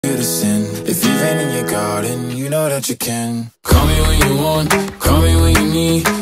you to sin. If you've been in your garden, you know that you can. Call me when you want, call me when you need.